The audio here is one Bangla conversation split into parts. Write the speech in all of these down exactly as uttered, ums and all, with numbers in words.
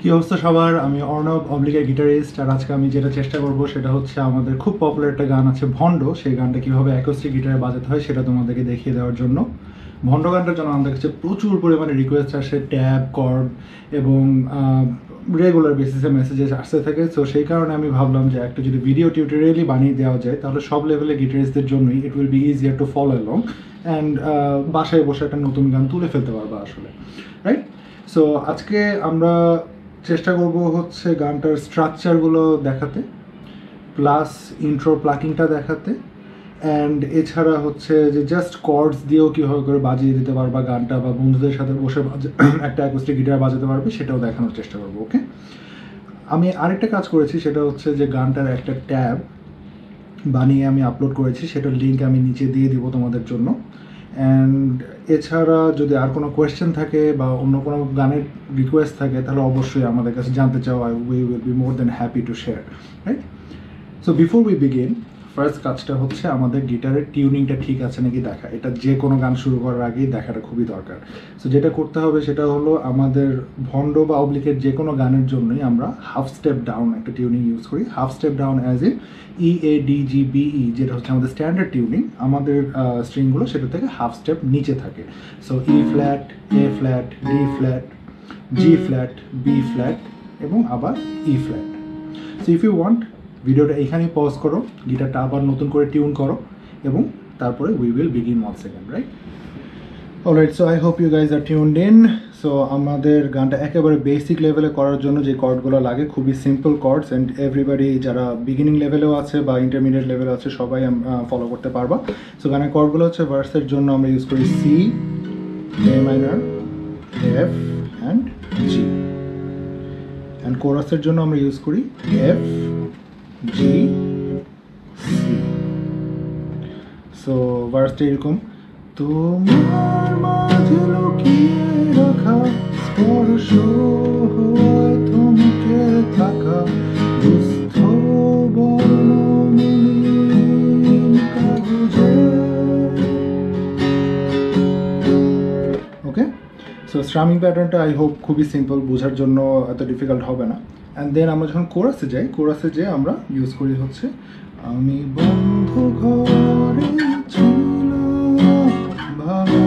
কি অবস্থা সবার? আমি অর্ণব, অবলিকের গিটারিস্ট। আর আজকে আমি যেটা চেষ্টা করব সেটা হচ্ছে আমাদের খুব পপুলার একটা গান আছে ভন্ড, সেই গানটা কীভাবে অ্যাকোস্টিক গিটারে বাজাতে হয় সেটা তোমাদেরকে দেখিয়ে দেওয়ার জন্য। ভন্ড গানটার জন্য আমাদের কাছে প্রচুর পরিমাণে রিকোয়েস্ট আসে, ট্যাব, কর্ড এবং রেগুলার বেসিসে মেসেজেস আসতে থাকে। সো সেই কারণে আমি ভাবলাম যে একটা যদি ভিডিও টিউটোরিয়ালই বানিয়ে দেওয়া যায় তাহলে সব লেভেলের গিটারিস্টদের জন্যই it will be easier to follow along and বাসায় বসে একটা নতুন গান তুলে ফেলতে পারবো আসলে, রাইট? সো আজকে আমরা চেষ্টা করব হচ্ছে গানটার স্ট্রাকচারগুলো দেখাতে, প্লাস ইন্ট্রো প্লাকিংটা দেখাতে, অ্যান্ড এছাড়া হচ্ছে যে জাস্ট কর্ডস দিয়েও কীভাবে করে বাজিয়ে দিতে পারবা গানটা, বা বন্ধুদের সাথে বসে একটা অ্যাকোস্টিক গিটার বাজাতে পারবে সেটাও দেখানোর চেষ্টা করবো। ওকে, আমি আরেকটা কাজ করেছি, সেটা হচ্ছে যে গানটার একটা ট্যাব বানিয়ে আমি আপলোড করেছি, সেটার লিঙ্ক আমি নিচে দিয়ে দিব তোমাদের জন্য। অ্যান্ড এছাড়া যদি আর কোনো কোয়েশ্চেন থাকে বা অন্য কোনো গানের রিকোয়েস্ট থাকে তাহলে অবশ্যই আমাদের কাছে জানতে চাও, I we will be more then happy to share, right? So before we begin, first কাজটা হচ্ছে আমাদের গিটারের টিউনিংটা ঠিক আছে নাকি দেখা। এটা যে কোনো গান শুরু করার আগেই দেখাটা খুবই দরকার। সো যেটা করতে হবে সেটা হলো, আমাদের ভন্ড বা অবলিকের যে কোনো গানের জন্যই আমরা হাফ স্টেপ ডাউন একটা টিউনিং ইউজ করি। Half step down as a E A D G B E, যেটা হচ্ছে আমাদের স্ট্যান্ডার্ড টিউনিং। আমাদের স্ট্রিংগুলো সেটা থেকে হাফ স্টেপ নিচে থাকে। So E flat, A flat, D flat, G flat, B flat এবং আবার E flat. So if you want, ভিডিওটা এখানেই পজ করো, গিটারটা আবার নতুন করে টিউন করো এবং তারপরে we will begin once second, right? Alright, so I hope you guys are tuned in. So আমাদের গানটা একেবারে বেসিক লেভেলে করার জন্য যে কর্ডগুলো লাগে খুবই সিম্পল কর্ডস, অ্যান্ড এভরিবাডি যারা বিগিনিং লেভেলেও আছে বা ইন্টারমিডিয়েট লেভেলে আছে সবাই ফলো করতে পারবা। সো গানের কর্ডগুলো হচ্ছে, ভার্সের জন্য আমরা ইউজ করি C, A minor, F and G, and কোরাসের জন্য আমরা ইউজ করি এফ, জি, সি। সো ভার্সটা এরকম: তোমার মাঝে লুকিয়ে রাখা স্পর্শ হওয়ায় থমকে থাকা দুস্থ বর্ণমলিন কাগজে। ওকে, সো স্ট্রামিং প্যাটার্নটা আই হোপ খুবই সিম্পল, বোঝার জন্য এত ডিফিকাল্ট হবে না। অ্যান্ড দেন আমরা যখন কোরাসে যাই, কোরাসে যেয়ে আমরা ইউজ করি হচ্ছে, আমি বন্ধ ঘরে ছিলাম ভালো,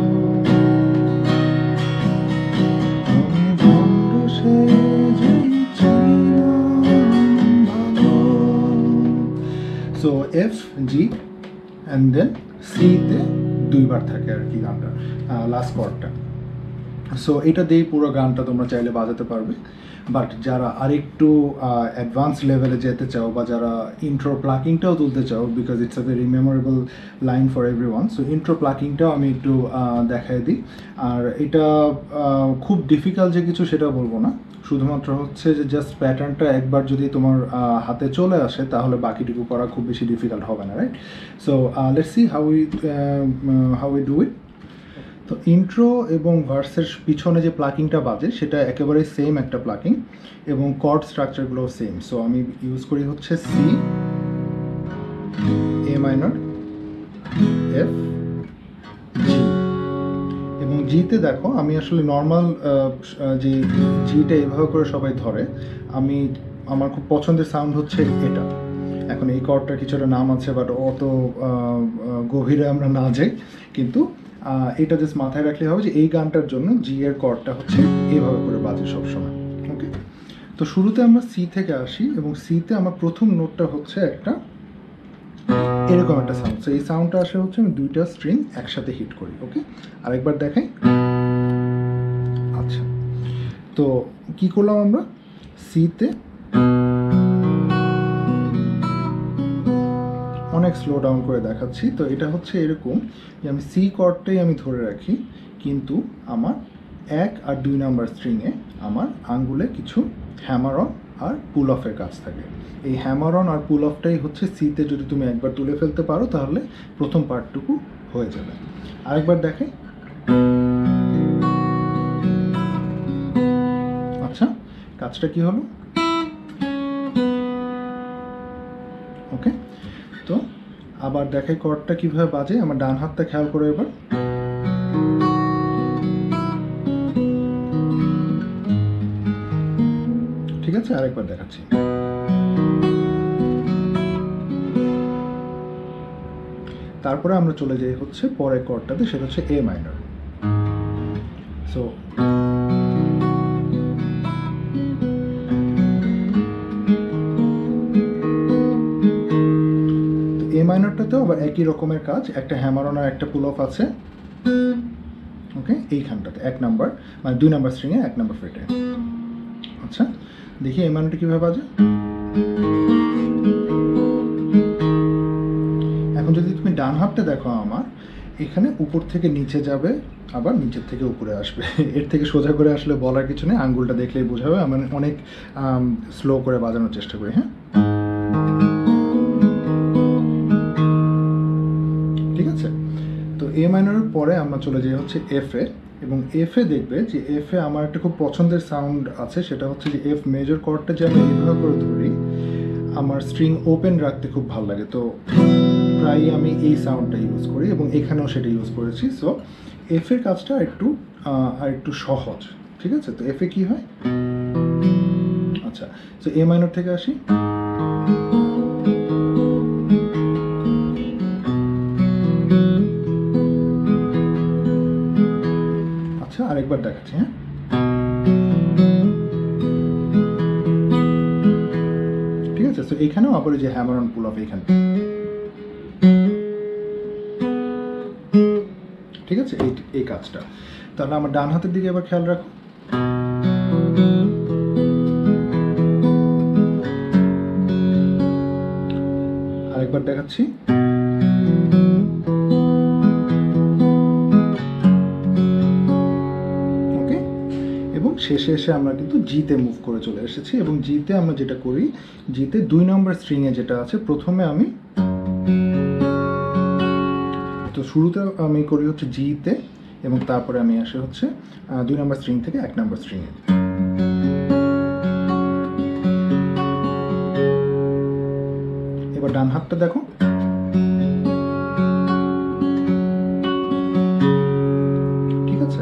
আমি বন্ধ সেজেই ছিলাম ভালো। So F, G and then সিতে দুইবার থাকে আর কি গানটা, লাস্ট কর্ডটা। সো এটা দিয়েই পুরো গানটা তোমরা চাইলে বাজাতে পারবে। বাট যারা আরেকটু অ্যাডভান্স লেভেলে যেতে চাও বা যারা ইন্ট্রো প্লাকিংটাও তুলতে চাও, because it's a very memorable line for everyone, so intro প্লাকিংটাও আমি একটু দেখাই দিই। আর এটা খুব ডিফিকাল্ট যে কিছু সেটা বলবো না, শুধুমাত্র হচ্ছে যে জাস্ট প্যাটার্নটা একবার যদি তোমার হাতে চলে আসে তাহলে বাকিটুকু করা খুব বেশি ডিফিকাল্ট হবে না, right? So let's see how we how we do it. তো ইন্ট্রো এবং ভার্সের পিছনে যে প্লাকিংটা বাজে সেটা একেবারে সেম একটা প্লাকিং, এবং কর্ড স্ট্রাকচারগুলোও সেম। সো আমি ইউজ করি হচ্ছে C, A minor, F, G, এবং জিতে দেখো আমি আসলে নর্মাল যে জিটা এভাবে করে সবাই ধরে, আমি আমার খুব পছন্দের সাউন্ড হচ্ছে এটা। এখন এই কর্ডটার কিছুটা নাম আছে, বাট অত গভীরে আমরা না যাই, কিন্তু এটা জাস্ট মাথায় রাখলে হবে যে এই গানটার জন্য জি এর কর্ডটা হচ্ছে এইভাবে করে বাজে সবসময়। ওকে, তো শুরুতে আমরা সি থেকে আসি, এবং সিতে আমার প্রথম নোটটা হচ্ছে একটা এরকম একটা সাউন্ড। সো এই সাউন্ডটা আসে হচ্ছে আমি দুইটা স্ট্রিং একসাথে হিট করি। ওকে, আরেকবার দেখাই। আচ্ছা, তো কি করলাম আমরা, সিতে অনেক স্লো ডাউন করে দেখাচ্ছি। তো এটা হচ্ছে এরকম যে আমি সি কর্ডটাই আমি ধরে রাখি, কিন্তু আমার এক আর দুই নাম্বার স্ট্রিংয়ে আমার আঙ্গুলে কিছু হ্যামার অন আর পুল অফের কাজ থাকে। এই হ্যামার অন আর পুল অফটাই হচ্ছে সিতে যদি তুমি একবার তুলে ফেলতে পারো তাহলে প্রথম পার্টটুকু হয়ে যাবে। আরেকবার দেখাই। আচ্ছা, কাজটা কি হলো? ওকে, তো আবার দেখাই কর্ডটা কিভাবে বাজে। আমার ডান হাতটা খেয়াল করে এবার। আছে, আরেকবার দেখাচ্ছি। তারপরে আমরা চলে যাই হচ্ছে পরের কর্ডটাতে, সেটা হচ্ছে এ মাইনর। সো এ মাইনরটাতেও আবার একই রকমের কাজ, একটা হ্যামার অন আর একটা পুল অফ আছে। ওকে, এইখানটাতে এক নাম্বার মানে দুই নাম্বার স্ট্রিংয়ে এক নাম্বার ফ্রেটে। আচ্ছা, দেখি এ মাইনরটা কীভাবে বাজে। এখন যদি তুমি ডান হাতটা দেখো আমার, এখানে উপর থেকে নিচে যাবে, আবার নিচের থেকে উপরে আসবে। এর থেকে সোজা করে আসলে বলার কিছু নেই, আঙ্গুলটা দেখলেই বোঝাবে। আমি অনেক স্লো করে বাজানোর চেষ্টা করি। হ্যাঁ, ঠিক আছে। তো এ মাইনরের পরে আমরা চলে যাই হচ্ছে এফ এ, এবং এফ এ দেখবে যে এফ এ আমার একটা খুব পছন্দের সাউন্ড আছে, সেটা হচ্ছে যে এফ মেজর কর্ডটা যে আমি এইভাবে করে ধরি, আমার স্ট্রিং ওপেন রাখতে খুব ভালো লাগে। তো প্রায় আমি এই সাউন্ডটা ইউজ করি এবং এখানেও সেটা ইউজ করেছি। সো এফ এর কাজটা একটু আর একটু সহজ, ঠিক আছে। তো এফ এ কি হয়, আচ্ছা, তো এ মাইনর থেকে আসি। আচ্ছা, আরেকবার দেখাচ্ছি। হ্যাঁ, ঠিক আছে। তো এখানেও আবার যে হ্যামার অন পুল অফ এখানে, ঠিক আছে, এই এই কাজটা। তাহলে আমার ডান হাতের দিকে এবার খেয়াল রাখো। আরেকবার দেখাচ্ছি। ওকে, এবং শেষে এসে আমরা কিন্তু জিতে মুভ করে চলে এসেছি। এবং জিতে আমরা যেটা করি, জিতে দুই নম্বর স্ট্রিংয়ে যেটা আছে, প্রথমে আমি তো শুরুতে আমি করি হচ্ছে জিতে, এবং তারপরে আমি আসে হচ্ছে দুই নম্বর স্ট্রিং থেকে এক নম্বর স্ট্রিংয়ে। এবার ডান হাতটা দেখো। ঠিক আছে,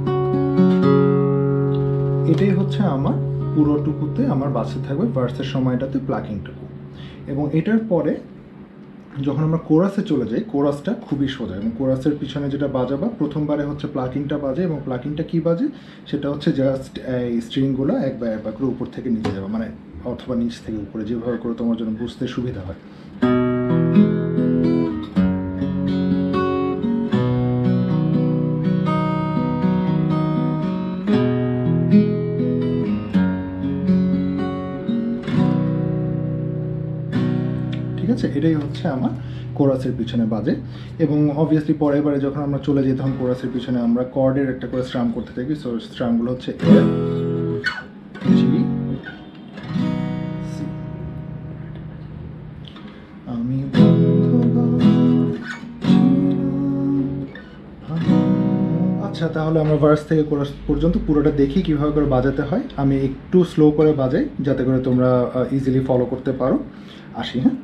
এটাই হচ্ছে আমার পুরোটুকুতে আমার বাসে থাকবে ভার্সের সময়টাতে প্লাকিংটুকু। এবং এটার পরে যখন আমরা কোরাসে চলে যাই, কোরাসটা খুবই সোজা, এবং কোরাসের পিছনে যেটা বাজাবা প্রথমবারে হচ্ছে প্লাকিংটা বাজে, এবং প্লাকিংটা কি বাজে সেটা হচ্ছে জাস্ট এই স্ট্রিংগুলো একবার একবার করে উপর থেকে নিচে যাবে, মানে অথবা নিচ থেকে উপরে, যেভাবে করে তোমার জন্য বুঝতে সুবিধা হয়। ঠিক আছে, এটাই হচ্ছে আমার কোরাসের পিছনে বাজে। এবং অবভিয়াসলি পরের বারে যখন আমরা চলে যাই তখন কোরাসের পিছনে আমরা কর্ডের একটা করে স্ট্রাম করতে থাকি। সো স্ট্রামগুলো হচ্ছে এফ, জি, সি। আমি আচ্ছা, তাহলে আমরা ভার্স থেকে কোরাস পর্যন্ত পুরোটা দেখি কিভাবে করে বাজাতে হয়। আমি একটু স্লো করে বাজাই যাতে করে তোমরা ইজিলি ফলো করতে পারো। আসি। হ্যাঁ,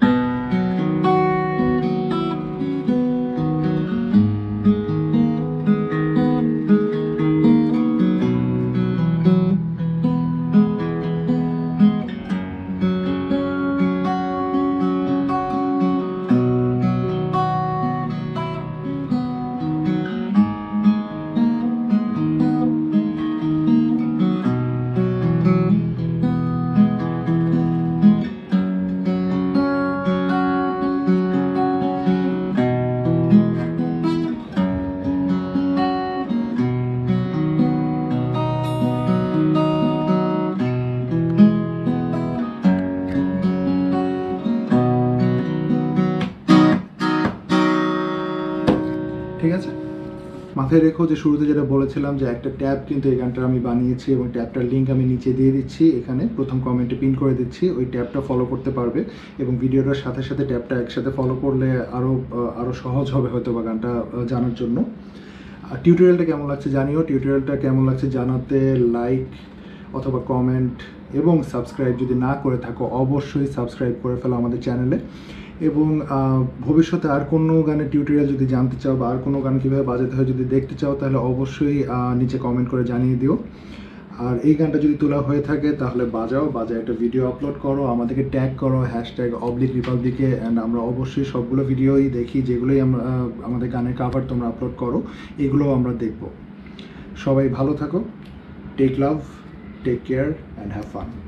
ঠিক আছে। মাথায় রেখো যে শুরুতে যেটা বলেছিলাম যে একটা ট্যাব কিন্তু এই গানটা আমি বানিয়েছি, এবং ট্যাবটার লিঙ্ক আমি নিচে দিয়ে দিচ্ছি, এখানে প্রথম কমেন্টে পিন করে দিচ্ছি। ওই ট্যাবটা ফলো করতে পারবে, এবং ভিডিওটার সাথে সাথে ট্যাবটা একসাথে ফলো করলে আরও আরও সহজ হবে হয়তো বা গানটা জানার জন্য। আর টিউটোরিয়ালটা কেমন লাগছে জানিও, টিউটোরিয়ালটা কেমন লাগছে জানাতে লাইক অথবা কমেন্ট এবং সাবস্ক্রাইব যদি না করে থাকো অবশ্যই সাবস্ক্রাইব করে ফেলো আমাদের চ্যানেলে। এবং ভবিষ্যতে আর কোনো গানের টিউটোরিয়াল যদি জানতে চাও বা আর কোনো গান কীভাবে বাজাতে হয় যদি দেখতে চাও তাহলে অবশ্যই নিচে কমেন্ট করে জানিয়ে দিও। আর এই গানটা যদি তোলা হয়ে থাকে তাহলে বাজাও, বাজায় একটা ভিডিও আপলোড করো, আমাদেরকে ট্যাগ করো হ্যাশট্যাগ অবলিক রিপাবলিকে, অ্যান্ড আমরা অবশ্যই সবগুলো ভিডিওই দেখি, যেগুলোই আমরা আমাদের গানের কাভার তোমরা আপলোড করো এগুলোও আমরা দেখব। সবাই ভালো থাকো, take love, take care and have fun.